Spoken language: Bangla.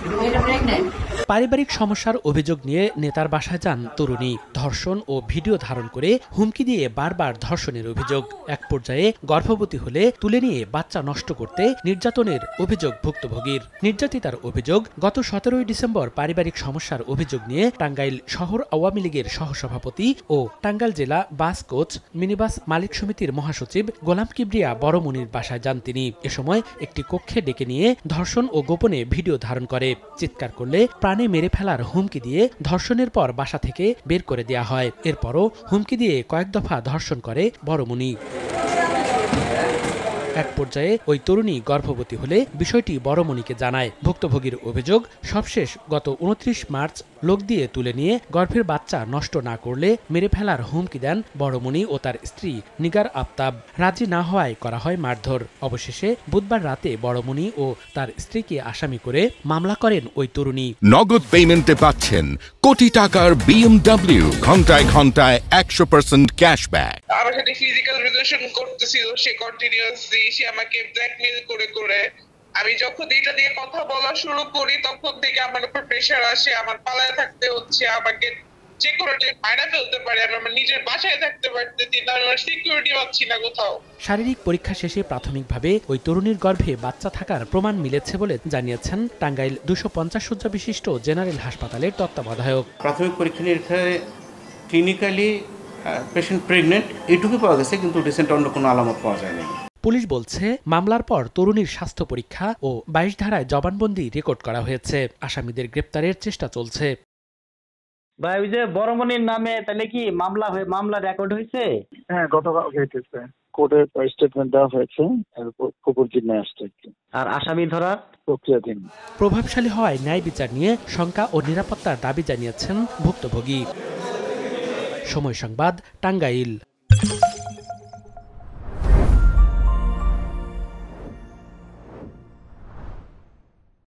পারিবারিক সমস্যার অভিযোগ নিয়ে নেতার বাসায় যান তরুণী। ধর্ষণ ও ভিডিও ধারণ করে হুমকি দিয়ে বারবার ধর্ষণের অভিযোগ। এক পর্যায়ে গর্ভবতী হলে তুলে নিয়ে বাচ্চা নষ্ট করতে নির্যাতনের অভিযোগ ভুক্তভোগীর। নির্যাতিতার অভিযোগ, গত 17 ডিসেম্বর পারিবারিক সমস্যার অভিযোগ নিয়ে টাঙ্গাইল শহর আওয়ামী লীগের সহসভাপতি ও টাঙ্গাইল জেলা বাস কোচ মিনিবাস মালিক সমিতির মহাসচিব গোলাম কিবরিয়া বড়মনির বাসায় যান তিনি। এ সময় একটি কক্ষে ডেকে নিয়ে ধর্ষণ ও গোপনে ভিডিও ধারণ করে। চিৎকার করলে প্রাণে মেরে ফেলার হুমকি দিয়ে ধর্ষণের পর বাসা থেকে বের করে দেয়া হয়। এরপরও হুমকি দিয়ে কয়েক দফা ধর্ষণ করে বড়মনি। এক পর্যায়ে ওই তরুণী গর্ভবতী হলে বিষয়টি বড়মনিকে জানায়। ভুক্তভোগীর অভিযোগ, সবশেষ গত 29 মার্চ লোক দিয়ে তুলে নিয়ে গর্ভের বাচ্চা নষ্ট না করলে মেরে ফেলার হুমকি দেন বড়মনি ও তার স্ত্রী নিগার আফতাব। রাজি না হওয়ায় করা হয় মারধর। অবশেষে বুধবার রাতে বড়মনি ও তার স্ত্রীকে আসামি করে মামলা করেন ওই তরুণী। নগদ পেমেন্টে পাচ্ছেন কোটি টাকার BMW, ঘন্টায় ঘন্টায় 100% ক্যাশব্যাক। আমার সাথে ফিজিক্যাল রিলেশন করতেছিল সে কন্টিনিউয়াসলি। সে আমাকে ব্ল্যাকমেল করে আমি যখন এটা দিয়ে কথা বলা শুরু করি তখন থেকে আমার উপর প্রেশার আসে। আমার পালায় থাকতে হচ্ছে, আমাকে যে কোনো টাইম মারা ফেলতে পারে। আমি আমার নিজের বাসায় থাকতে পারতেছি না, আমার সিকিউরিটি পাচ্ছি না কোথাও। শারীরিক পরীক্ষা শেষে প্রাথমিকভাবে ওই তরুণীর গর্ভে বাচ্চা থাকার প্রমাণ মিলেছে বলে জানিয়েছেন টাঙ্গাইল 250 শয্যা বিশিষ্ট জেনারেল হাসপাতালের তত্ত্বাবধায়ক। প্রাথমিক পরীক্ষা নিরীক্ষায় ক্লিনিক্যালি পেশেন্ট প্রেগনেন্ট এটুকু পাওয়া গেছে, কিন্তু রিসেন্ট অন্য কোনো আলামত পাওয়া যায়নি। পুলিশ বলছে, মামলার পর তরুণীর স্বাস্থ্য পরীক্ষা ও 22 ধারায় জবানবন্দি রেকর্ড করা হয়েছে। আসামিদের গ্রেপ্তারের চেষ্টা চলছে। ভাই, ওই যে বড়মনির নামে তাহলে কি মামলা রেকর্ড হয়েছে? হ্যাঁ, গতকাল হয়েছে। কোর্টে স্টেটমেন্ট দেওয়া হয়েছে, কুকুর জিম্মে আসছে। আর আসামি ধরা প্রক্রিয়াধীন। প্রভাবশালী হওয়ায় ন্যায় বিচার নিয়ে শঙ্কা ও নিরাপত্তার দাবি জানিয়েছেন ভুক্তভোগী। সময় সংবাদ, টাঙ্গাইল।